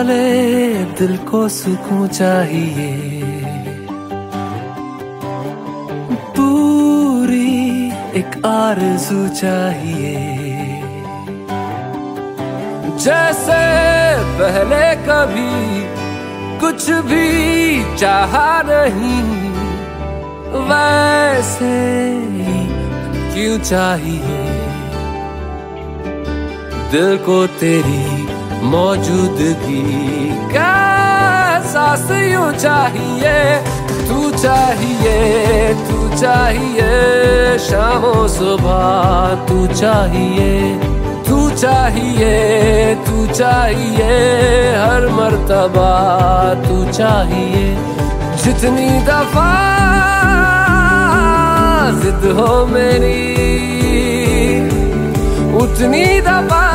वाले दिल को सुकून चाहिए, पूरी एक आरज़ू चाहिए। जैसे पहले कभी कुछ भी चाहा नहीं, वैसे ही क्यों चाहिए दिल को तेरी मौजूदगी का एहसास यूं चाहिए। तू चाहिए, तू चाहिए, शामों सुबह तू चाहिए, तू चाहिए, तू चाहिए, हर मर्तबा तू चाहिए। जितनी दफा जिद हो मेरी, उतनी दफा